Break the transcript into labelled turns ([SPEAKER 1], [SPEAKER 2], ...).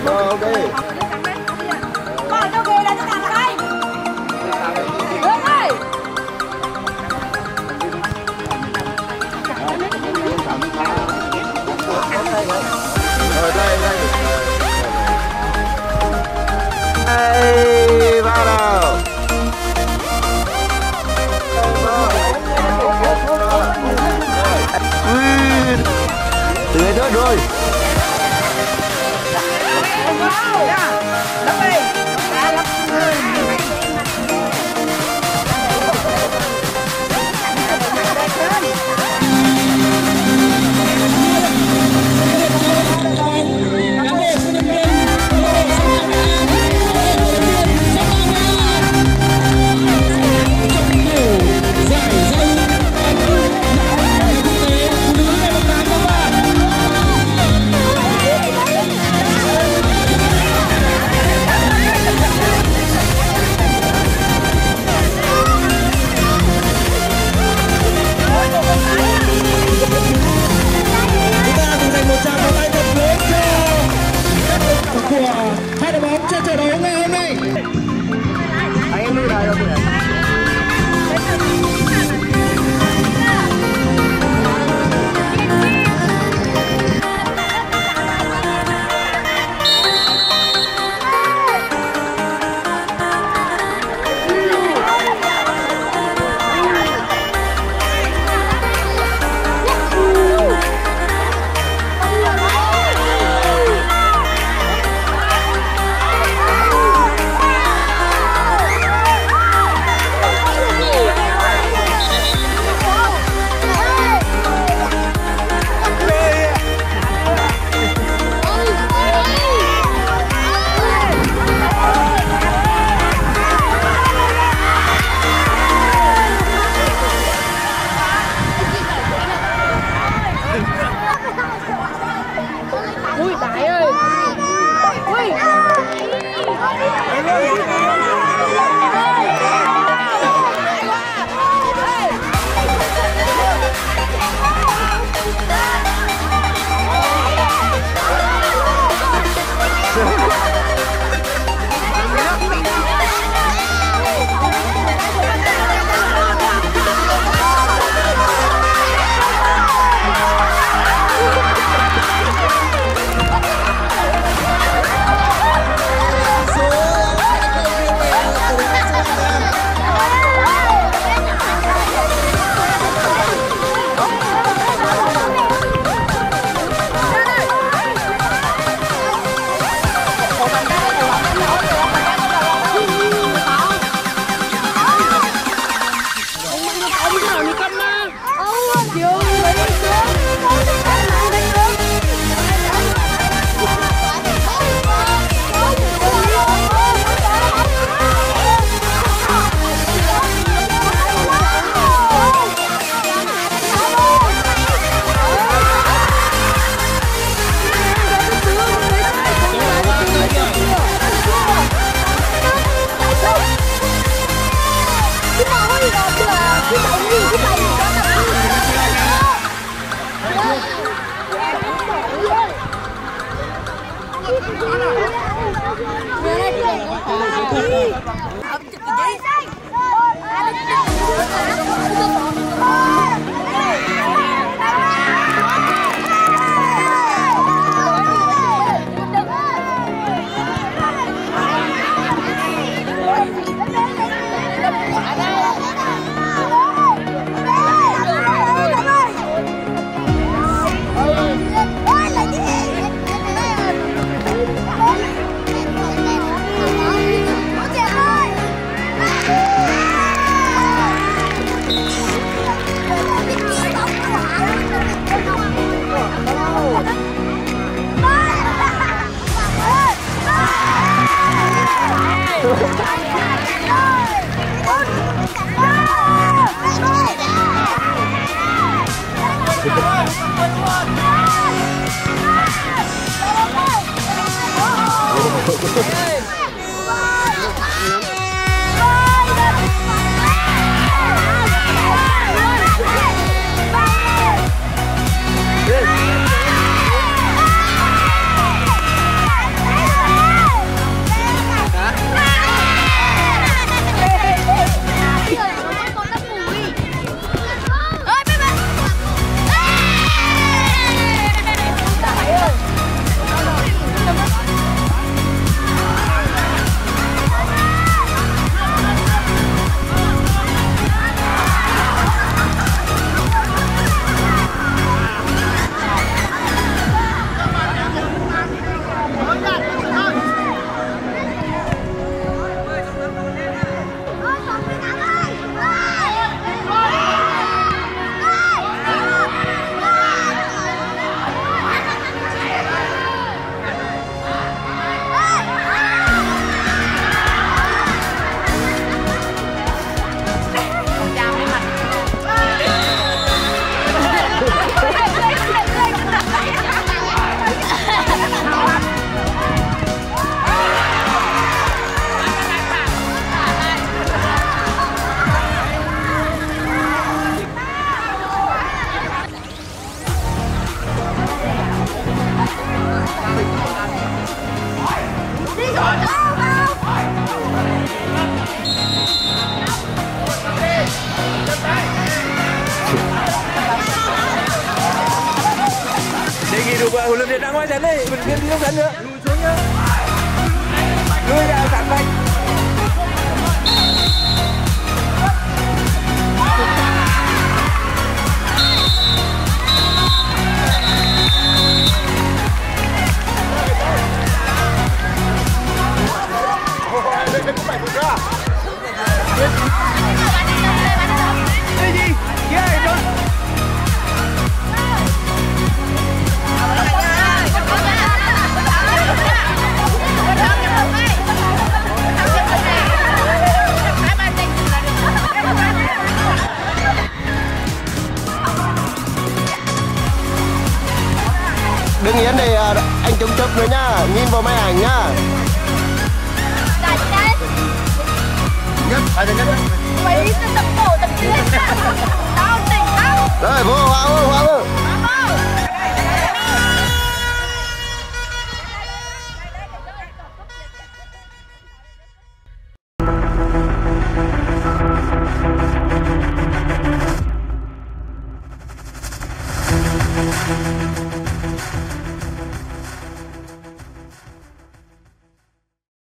[SPEAKER 1] Rồi ok.
[SPEAKER 2] Bỏ cho ghế là cho cả đây. Được ơi.
[SPEAKER 1] Rồi đây đây. Đây vào nào. Tưới rớt rồi.
[SPEAKER 3] Hai đội bóng trên trận đấu ngày hôm nay.
[SPEAKER 1] Anh em đi đây rồi.
[SPEAKER 2] Ui Đại ơi. Ui.
[SPEAKER 4] Ôi Ủa lực điện ra ngoài sân đi, mình đi trong sân nữa. Lùi xuống nhá. Lùi ra sẵn mạnh.
[SPEAKER 1] Đừng yên để anh chống chấp nữa nhá, nhìn vào máy ảnh nhá.
[SPEAKER 2] Đây đây.
[SPEAKER 1] Nhất, ai nhất.
[SPEAKER 2] Mấy tập cổ tập kia.